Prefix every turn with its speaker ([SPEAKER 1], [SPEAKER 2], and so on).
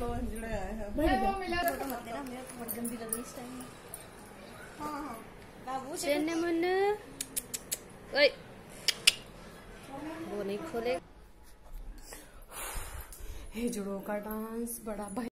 [SPEAKER 1] लो जुड़े आए हैं।
[SPEAKER 2] वो मिला फोटो मत देना, मेरे को बहुत गंदी लग रही इस टाइम। हाँ बाबू चेन्ने मन ओए वो नहीं खोले।
[SPEAKER 1] हे जुड़ो का डांस बड़ा